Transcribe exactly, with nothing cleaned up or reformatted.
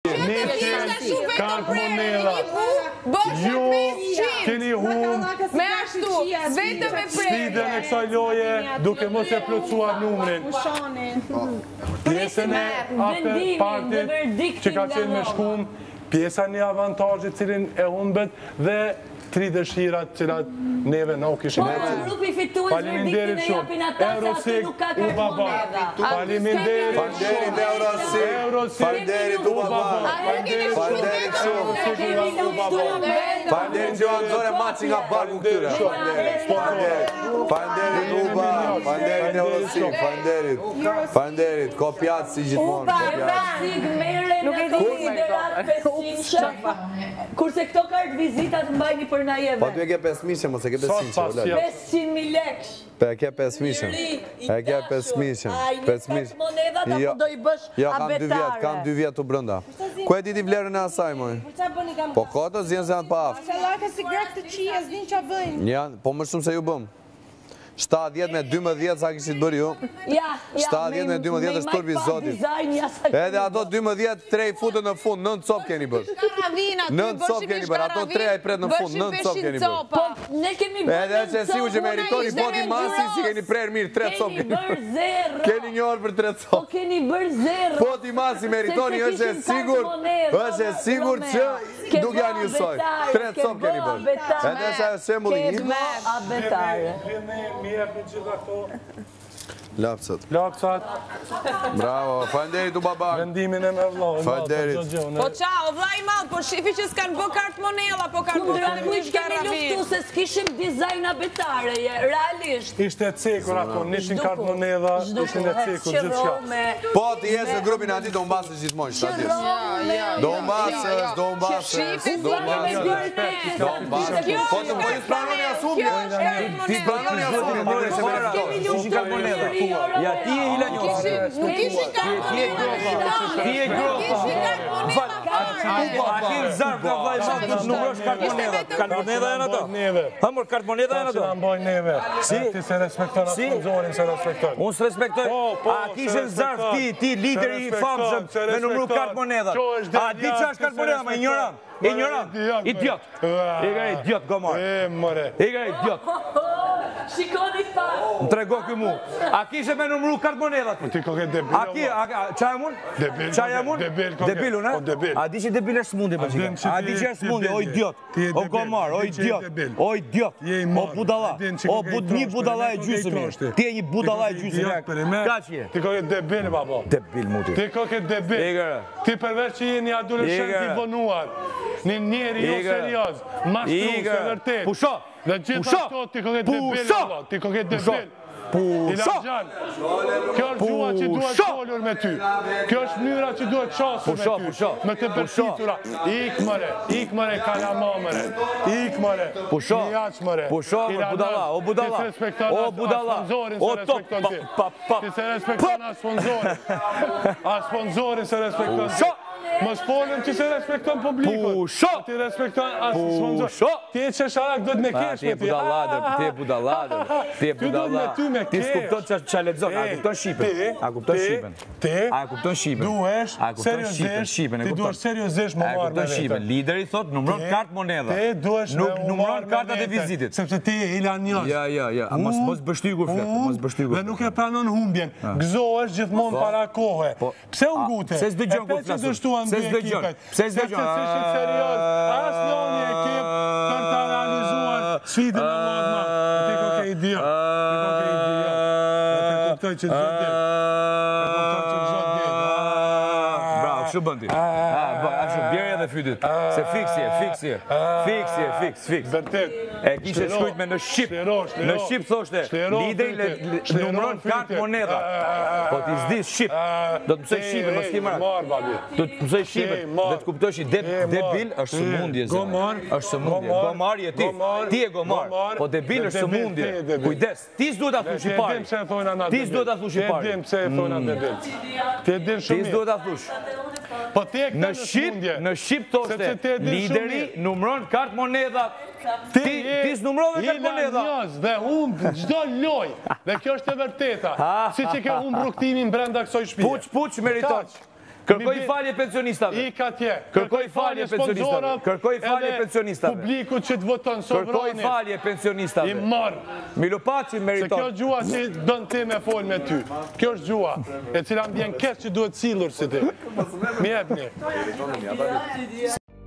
njëqind kartë moneda. Ju keni humbë me ashtu, vetëm e sfidën e kësaj loje duke mos e plotësuar numrin. Pjesën e atë partit që ka qenë me shkum, pjesa një avantazhit cilin e humbet dhe tri dëshirat cilat neve në u kishim e cilë. Faleminderit shumë. Eurosik u baba. Faleminderit Faleminderit Eurosik. Faleminderit u baba. Faleminderit shumë. Faleminderit që anëzore maci nga barku këtyre. Faleminderit Uba. Faleminderit Eurosik. Faleminderit. Faleminderit. Ko pjatë si gjithmonë. Nuk e di. Kurse këto kartë vizitat mbajni për na jeve. Pa ty e ke pesë mijë, mos e ke pesë mijë. pesëqind mijë lekë. Pa e ke pesë mijë. E ke pesë mijë. pesë mijë. Monedhat apo do i bësh abetare? Ja, kam dy vjetë, kam dy vjetë të brënda. Ku e diti vlerën e asaj, moj? Po koto zjenë se janë pa aftë. Shalaka si grek të qia, s'din qa bëjnë. Janë, po më shumë se ju bëm. shtatëdhjetë me dymbëdhjetë sa kishit bërë ju. shtatëdhjetë me dymbëdhjetë është turbi zotit. Edhe ato dymbëdhjetë tre i futën në fund, nëntë copë keni bërë. Nëntë copë keni bërë, ato tre i pret në fund, nëntë copë keni bërë. Edhe që sigur që meritoni poti masi si keni prerë mirë, tre copë keni bërë. Keni një orë për tre copë. Po keni bërë zero. Poti masi meritoni është e sigur, është e sigur që duk janë njësoj. Tre copë keni bërë. Edhe që e shembuli një. Abetare. Lapsat. Lapsat. Bravo, falenderit u babak. Vendimin e me vlohë. Falenderit. Po qao, vla i malë, po shifi që s'kanë bë kartë monela, po kanë bë Kundra kuj kemi luftu se s'kishim dizajn abetare, realisht. Ishte cekur ato, nishin kartë moneda, ishin e cekur gjithë shka. Po, të jesë në grupin ati do mbasës gjithmonë, shtatis. Do mbasës, do mbasës, do mbasës. Do mbasës. Po të më një spranoni asumje. Ti spranoni asumje. Ja, ti e Ila Njosi. Ti e grofa. Ti e grofa. Akhir zarf ka vajma të numërosh kartë moneda. Kartë moneda e në to. Hamur, kartë moneda e në to. Ta që në mboj neve. Ti se respekton atë sponsorin, se respekton. Unë se respektoj. A kishe zarf ti, ti lideri i famshëm me numëru kartë moneda. A di që është kartë moneda, ma ignoran. Ignoran. Idiot. Ega idiot, gomar. E, more. Ega idiot. Shikoni pa. Më trego kë mu. A kishe me numëru kartë monedat? Ti ko ke debil. A ki, qa e mun? Debil. Qa e mun? Debil. Debilu, ne? A di që debil është smundi, për qika? A di që është smundi, o idiot. O gomar, o idiot. O idiot. O budala. O një budala e gjysëmi. Ti e një budala e gjysëmi. Ka që je? Ti ko ke debil, babo. Debil, muti. Ti ko ke debil. Ti përveç që je një adoleshent i vonuar. Një njeri jo serios. Mashtru, se vërtet. Pusho. Dhe gjithashtu ti ko ke debil, babo. Ti ko ke debil. Pusho! Kjo është gjua që duhet folur me ty. Kjo është mënyra që duhet qasur me ty. Me të përfitura. Ik mëre, ik mëre kalama mëre. Ik mëre, njaq mëre. Pusho, budala, o budala. Ti se respekton o budala. as sponsorin se respekton ti. Ti se respekton as sponsorin. As sponsorin se respekton ti. Mos folëm që se respekton publikot. Pusho! Ti respekton as sponsorin. Ti e qesharak do të me kesh me ti. Ti e budaladër, ti e budaladër. Ti e budaladër. Ti s'kupton që lexon, a kupton Shqipen? A kupton Shqipen? Ti? A kupton Shqipen? Duhesh, seriozisht, ti duhesh seriozisht më marrë me vetën. Lideri thot, numëron kartë moneda. Ti duhesh me numëron kartat e vizitit. Sepse ti e Ila Njosi. Ja, ja, ja, mos bështy kur flet, mos bështy kur. Dhe nuk e pranon humbjen. Gëzohesh gjithmonë para kohe. Pse u ngute? Pse s'dëgjon kur flas? Pse s'dëgjon? Pse s'dëgjon? Sepse s'ishit serios. As njëri ekip për të realizuar sfidën e madhe. Ti ko ke idiot. Ti ko ke idiot. Ti kuptoj që të zot dit. Ti kuptoj që të zot dit. Bravo, kështu bën ti. Ashtu bjerë edhe fytyt. Se fiksi e, fiksi e. Fiksi e, fiks, fiks. Vërtet. E kishe shkujt me në Shqip. Në Shqip thoshte, lideri numëron kartë moneda. Po ti s'di Shqip. Do të mësoj Shqipen, mos ti marat. Do të mësoj Shqipen. Dhe të kuptosh i debil është sëmundje. Gomar. është sëmundje. Gomar je ti. Ti e gomar. Po debil është sëmundje. Kujdes. Ti s'duhet ta thush i pari. Ti s'duhet ta thush i pari. Ti e dim pse e thonë atë debil. Ti e din shumë. Ti s'duhet ta thush. Po ti e në Shqip, në Shqip thoshte, lideri numëron kartë moneda. Ti s'numërove kartë moneda. Ila Njosi dhe humbë çdo lojë. Dhe kjo është e vërteta. Si që ke humbë rrugtimin brenda kësaj shtëpie. Puç, puç meriton. Kërkoj falje pensionistave. I ka tje. Kërkoj falje pensionistave. Kërkoj falje pensionistave. Publiku që të voton sovranit. Kërkoj falje pensionistave. I marë. Milopaci meriton. Se kjo gjua që dënë ti me folë me ty. Kjo është gjua. E cila më bjen kesh që duhet cilur si ti. Mi ebni.